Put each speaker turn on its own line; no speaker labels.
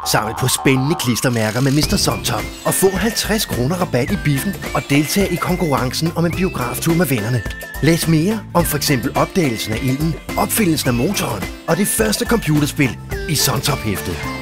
Samle på spændende klistermærker med Mr. Suntop og få 50 kroner rabat i biffen og deltage i konkurrencen om en biograftur med vennerne. Læs mere om f.eks. opdagelsen af ilden, opfindelsen af motoren og det første computerspil i Suntop-hæftet.